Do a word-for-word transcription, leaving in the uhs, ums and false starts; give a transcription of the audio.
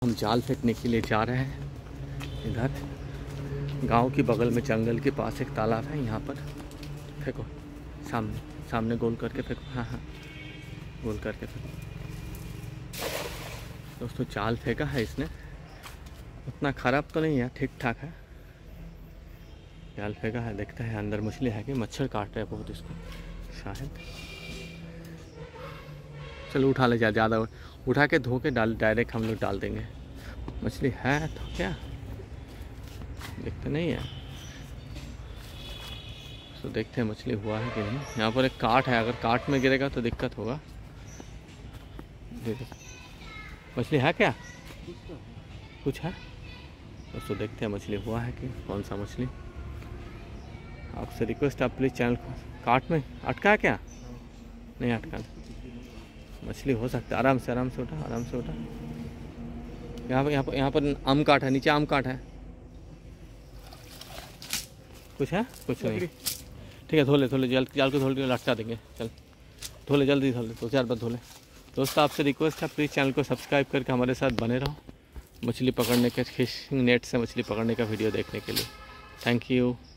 हम जाल फेंकने के लिए जा रहे हैं। इधर गांव के बगल में जंगल के पास एक तालाब है, यहाँ पर फेंको। सामने सामने गोल करके फेंको। हाँ हाँ गोल करके फेंको। दोस्तों जाल फेंका है इसने, उतना ख़राब तो नहीं है, ठीक ठाक है। जाल फेंका है, देखता है अंदर मछली है कि मच्छर काट रहे हैं बहुत इसको शायद। चलो उठा ले, जा ज़्यादा उठा के धो के डाल डायरेक्ट हम लोग डाल देंगे। मछली है तो क्या देखते नहीं है, तो देखते हैं मछली हुआ है कि नहीं। यहाँ पर एक काट है, अगर काट में गिरेगा तो दिक्कत होगा। मछली है क्या? कुछ है दोस्तों, देखते हैं मछली हुआ है कि कौन सा मछली। आपसे रिक्वेस्ट है प्लीज़ चैनल को। काट में अटका है क्या? नहीं अटका, मछली हो सकता है। आराम से आराम से उठा, आराम से उठा। यहाँ पर यहाँ पर यहाँ पर आम काट है, नीचे आम काट है। कुछ है? कुछ नहीं। ठीक है, धो ले धो ले, जल जाल को धो ले, लटका देंगे। चल धो ले, जल्दी धो ले, दो चार बार धो ले। दोस्तों आपसे रिक्वेस्ट है प्लीज़ चैनल को सब्सक्राइब करके हमारे साथ बने रहो, मछली पकड़ने के, फिशिंग नेट से मछली पकड़ने का वीडियो देखने के लिए। Thank you.